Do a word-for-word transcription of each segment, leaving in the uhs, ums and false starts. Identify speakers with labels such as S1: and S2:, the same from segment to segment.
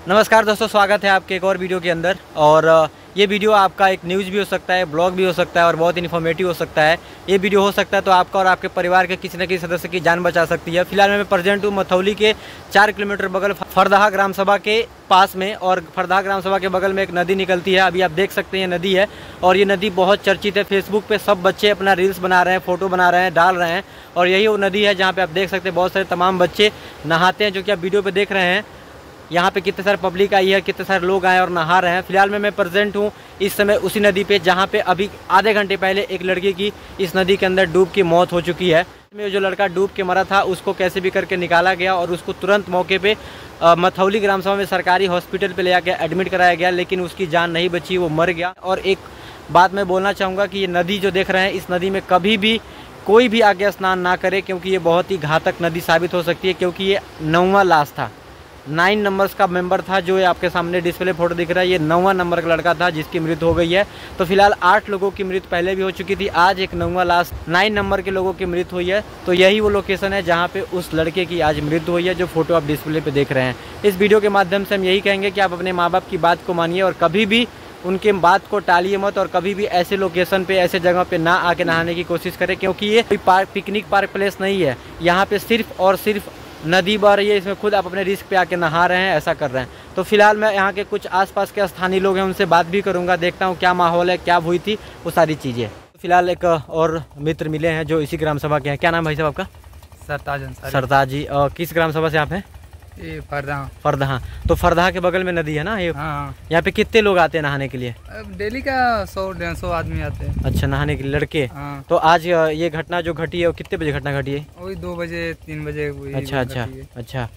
S1: नमस्कार दोस्तों, स्वागत है आपके एक और वीडियो के अंदर। और ये वीडियो आपका एक न्यूज़ भी हो सकता है, ब्लॉग भी हो सकता है और बहुत इन्फॉर्मेटिव हो सकता है। ये वीडियो हो सकता है तो आपका और आपके परिवार के किसी न किसी सदस्य की जान बचा सकती है। फिलहाल मैं प्रेजेंट हूँ मथौली के चार किलोमीटर बगल फरदहा ग्राम सभा के पास में, और फरदहा ग्राम सभा के बगल में एक नदी निकलती है। अभी आप देख सकते हैं ये नदी है, और ये नदी बहुत चर्चित है। फेसबुक पे सब बच्चे अपना रील्स बना रहे हैं, फोटो बना रहे हैं, डाल रहे हैं। और यही वो नदी है जहाँ पे आप देख सकते हैं बहुत सारे तमाम बच्चे नहाते हैं, जो कि आप वीडियो पे देख रहे हैं। यहाँ पे कितने सारे पब्लिक आई है, कितने सारे लोग आए और नहा रहे हैं। फिलहाल में मैं प्रेजेंट हूँ इस समय उसी नदी पे जहाँ पे अभी आधे घंटे पहले एक लड़की की इस नदी के अंदर डूब की मौत हो चुकी है। में जो लड़का डूब के मरा था उसको कैसे भी करके निकाला गया और उसको तुरंत मौके पे मथौली ग्राम सभा में सरकारी हॉस्पिटल पे ले जाके एडमिट कराया गया, लेकिन उसकी जान नहीं बची, वो मर गया। और एक बात मैं बोलना चाहूँगा कि ये नदी जो देख रहे हैं, इस नदी में कभी भी कोई भी आगे स्नान ना करे, क्योंकि ये बहुत ही घातक नदी साबित हो सकती है। क्योंकि ये नौवां लाश था, नाइन नंबर्स का मेंबर था, जो आपके सामने डिस्प्ले फोटो दिख रहा है। ये नौवां नंबर का लड़का था जिसकी मृत्यु हो गई है। तो फिलहाल आठ लोगों की मृत्यु पहले भी हो चुकी थी, आज एक नौवां लाश नाइन नंबर के लोगों की मृत्यु हुई है। तो यही वो लोकेशन है जहाँ पे उस लड़के की आज मृत्यु हुई है, जो फोटो आप डिस्प्ले पे देख रहे हैं। इस वीडियो के माध्यम से हम यही कहेंगे कि आप अपने माँ बाप की बात को मानिए और कभी भी उनके बात को टालिए मत, और कभी भी ऐसे लोकेशन पे, ऐसे जगह पे ना आके नहाने की कोशिश करें, क्योंकि ये कोई पार्क, पिकनिक पार्क प्लेस नहीं है। यहाँ पे सिर्फ और सिर्फ नदी बह रही है, इसमें खुद आप अपने रिस्क पे आके नहा रहे हैं, ऐसा कर रहे हैं। तो फिलहाल मैं यहाँ के कुछ आसपास के स्थानीय लोग हैं, उनसे बात भी करूँगा, देखता हूँ क्या माहौल है, क्या हुई थी, वो सारी चीज़ें। फिलहाल एक और मित्र मिले हैं जो इसी ग्राम सभा के हैं। क्या नाम है भाई साहब आपका?
S2: सरताज।
S1: सरताज जी। और किस ग्राम सभा से आप हैं?
S2: ये फरदहा।
S1: फरदहा। तो फरदहा के बगल में नदी है ना ये?
S2: हाँ।
S1: यहाँ पे कितने लोग आते हैं नहाने के लिए?
S2: डेली का सौ डेढ़ सौ आदमी आते हैं।
S1: अच्छा, नहाने के लिए लड़के।
S2: हाँ।
S1: तो आज ये घटना जो घटी है वो कितने बजे घटना घटी है?
S2: वही दो बजे तीन बजे।
S1: अच्छा अच्छा अच्छा।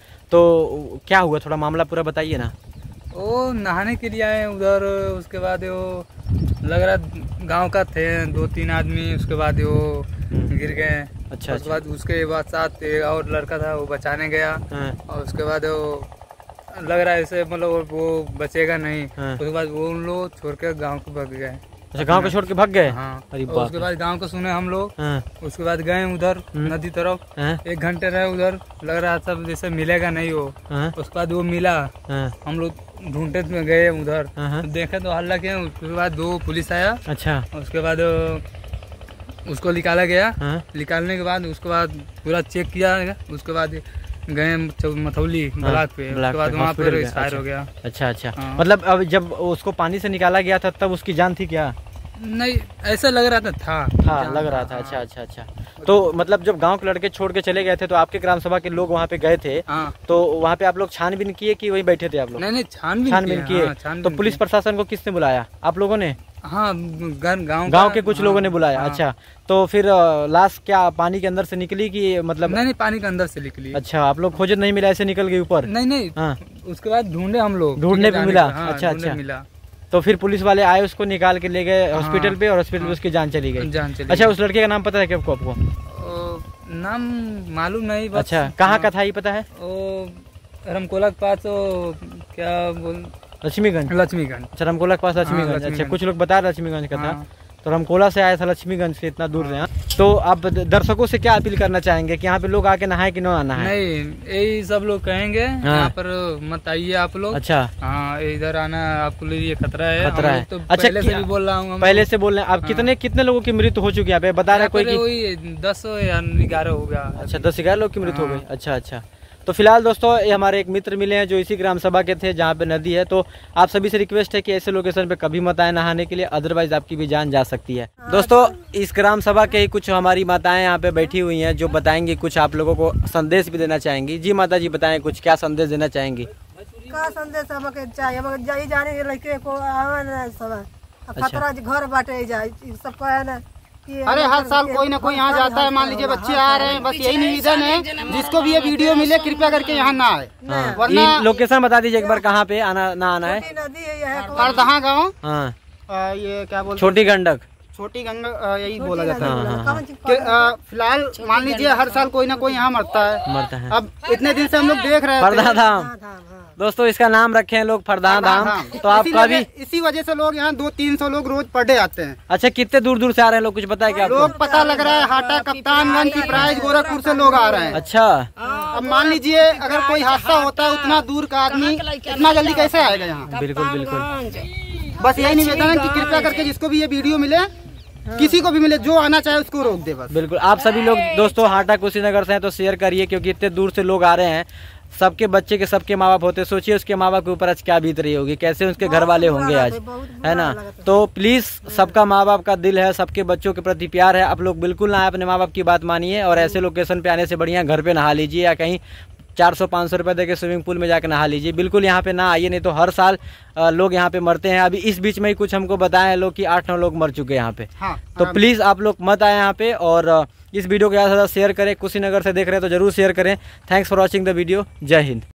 S1: तो क्या हुआ, थोड़ा मामला पूरा बताइए ना।
S2: वो नहाने के लिए आए उधर, उसके बाद वो लग रहा गांव का थे दो तीन आदमी, उसके बाद वो गिर गए।
S1: अच्छा।
S2: उसके बाद उसके बाद साथ एक और लड़का था, वो बचाने गया।
S1: हाँ।
S2: और उसके बाद वो लग रहा है ऐसे मतलब वो बचेगा नहीं।
S1: हाँ।
S2: उसके बाद वो उन लोग छोड़ के गाँव को भाग गए।
S1: अच्छा, गांव को छोड़ के भाग गए?
S2: हाँ।
S1: अरे
S2: और उसके बाद गांव को सुने हम लोग।
S1: हाँ।
S2: उसके बाद गए उधर नदी तरफ।
S1: हाँ।
S2: एक घंटे रहे उधर, लग रहा था जैसे मिलेगा नहीं वो।
S1: हाँ।
S2: उसके बाद वो मिला।
S1: हाँ।
S2: हम लोग ढूंढते में गए उधर।
S1: हाँ।
S2: देखे तो हल्ला किया। उसके बाद दो पुलिस आया।
S1: अच्छा।
S2: उसके बाद उसको निकाला गया।
S1: हाँ।
S2: निकालने के बाद उसके बाद पूरा चेक किया। उसके बाद गए मथौली ब्लॉक पे। उसके बाद वहाँ पर एक्सपायर हो गया।
S1: अच्छा अच्छा। मतलब अब जब उसको पानी से निकाला गया था तब उसकी जान थी क्या?
S2: नहीं, ऐसा लग रहा था था,
S1: था लग रहा था। अच्छा अच्छा अच्छा। तो मतलब जब गांव के लड़के छोड़ के चले गए थे तो आपके ग्राम सभा के लोग वहाँ पे गए थे।
S2: हाँ।
S1: तो वहाँ पे आप लोग छानबीन किए कि वहीं बैठे थे आप लोग?
S2: नहीं नहीं, छानबीन
S1: छानबीन किए।
S2: हाँ,
S1: तो पुलिस प्रशासन को किसने बुलाया, आप लोगों ने?
S2: हाँ, गाँव
S1: गांव के कुछ
S2: हाँ,
S1: लोगों ने बुलाया।
S2: हाँ।
S1: अच्छा, तो फिर लाश क्या पानी के अंदर से निकली कि मतलब?
S2: नहीं नहीं, पानी के अंदर से निकली।
S1: अच्छा, आप लोग खोजे नहीं मिला, ऐसे निकल गई ऊपर?
S2: नहीं नहीं।
S1: हाँ।
S2: उसके बाद ढूंढे हम लोग,
S1: ढूंढने पे मिला।
S2: हाँ,
S1: अच्छा अच्छा।
S2: मिला।
S1: तो फिर पुलिस वाले आए, उसको निकाल के ले गए हॉस्पिटल
S2: हाँ,
S1: पे, और हॉस्पिटल
S2: हाँ,
S1: में उसकी जान चली गई।
S2: जान चली
S1: अच्छा,
S2: गई।
S1: उस लड़के का नाम पता है क्या आपको? आपको
S2: नाम मालूम नहीं बस।
S1: अच्छा, कहाँ हाँ, का था ये पता है?
S2: ओ रमकोला के पास, ओ क्या बोल,
S1: लक्ष्मीगंज।
S2: लक्ष्मीगंज।
S1: अच्छा, रमकोला के पास लक्ष्मीगंज। अच्छा, कुछ लोग बता रहे लक्ष्मीगंज का था। तो रमकोला से आया था लक्ष्मीगंज से, इतना दूर से। तो आप दर्शकों से क्या अपील करना चाहेंगे कि यहाँ पे लोग आके नहाए कि ना नहाए?
S2: नहीं, यही सब लोग कहेंगे यहाँ पर मत आइए आप लोग।
S1: अच्छा।
S2: हाँ, इधर आना आपके लिए खतरा है।
S1: खतरा है।
S2: तो
S1: अच्छा,
S2: पहले से भी बोल रहा हूँ,
S1: पहले से बोल रहे हैं। अब कितने कितने लोगों की मृत्यु हो चुकी है यहाँ पे, बता रहे कोई?
S2: वही दस या ग्यारह हो गया।
S1: अच्छा, दस ग्यारह लोग की मृत्यु हो गई। अच्छा अच्छा। तो फिलहाल दोस्तों, ये हमारे एक मित्र मिले हैं जो इसी ग्राम सभा के थे जहाँ पे नदी है। तो आप सभी से रिक्वेस्ट है कि ऐसे लोकेशन पे कभी मत आए नहाने के लिए, अदरवाइज आपकी भी जान जा सकती है। दोस्तों, इस ग्राम सभा के ही कुछ हमारी माताएं यहाँ पे बैठी हुई हैं, जो बताएंगी, कुछ आप लोगों को संदेश भी देना चाहेंगी। जी माता जी, बताएं कुछ, क्या संदेश देना चाहेंगी?
S3: का संदेश हमके चाहिए, जाई जाने के लड़के को आवे ना सब खतरा घर बाटे जाए सब कहे ना।
S4: अरे हर साल कोई ना कोई यहाँ जाता है, मान लीजिए बच्चे आ रहे हैं, बस यही निवेदन है जिसको भी ये वीडियो मिले कृपया करके यहाँ ना आए।
S1: हाँ। वरना लोकेशन बता दीजिए एक बार, कहाँ पे आना ना आना है?
S4: फरदहा गाँव।
S1: हाँ,
S4: ये क्या बोलते,
S1: छोटी गंडक।
S4: छोटी गंगा यही बोला जाता है। फिलहाल मान लीजिए हर साल कोई ना कोई यहाँ मरता है
S1: मरता है
S4: अब इतने दिन से हम लोग देख रहे हैं।
S1: फरदहा धाम, दोस्तों इसका नाम रखे हैं लोग फरदहा धाम। तो आपका भी
S4: इसी वजह से लोग यहाँ दो तीन सौ लोग रोज पर डे आते हैं।
S1: अच्छा, कितने दूर दूर से आ रहे हैं लोग, कुछ पता है क्या आपको?
S4: लोग पता लग रहा है हाटा, कप्तानगंज, पिपराइच, गोरखपुर से लोग आ रहे हैं।
S1: अच्छा,
S4: अब मान लीजिए अगर कोई हादसा होता है, उतना दूर का आदमी इतना जल्दी कैसे आएगा यहाँ।
S1: बिल्कुल बिल्कुल।
S4: बस यही निवेदन है कि कृपया करके जिसको भी ये वीडियो मिले, किसी को भी मिले, जो आना चाहे उसको रोक दे बस।
S1: बिल्कुल। आप सभी लोग दोस्तों हाटा कुशीनगर से हैं तो शेयर करिए, क्योंकि इतने दूर से लोग आ रहे हैं। सबके बच्चे के सबके माँ बाप होते, सोचिए उसके माँ बाप के ऊपर आज क्या बीत रही होगी, कैसे उसके घर वाले होंगे आज, है ना। तो प्लीज़ सबका माँ बाप का दिल है, सबके बच्चों के प्रति प्यार है, आप लोग बिल्कुल ना अपने माँ बाप की बात मानिए और ऐसे लोकेशन पे आने से बढ़िया घर पे नहा लीजिए या कहीं चार सौ पाँच सौ रुपये दे के स्विमिंग पूल में जाकर नहा लीजिए। बिल्कुल यहाँ पे ना आइए, नहीं तो हर साल लोग यहाँ पे मरते हैं। अभी इस बीच में ही कुछ हमको बताए हैं लोग कि आठ नौ लोग मर चुके हैं यहाँ पे।
S4: हाँ,
S1: तो प्लीज़ आप लोग मत आए यहाँ पे और इस वीडियो को ज़्यादा से ज़्यादा शेयर करें। कुशीनगर से देख रहे हैं तो जरूर शेयर करें। Thanks for watching the video. Jai Hind.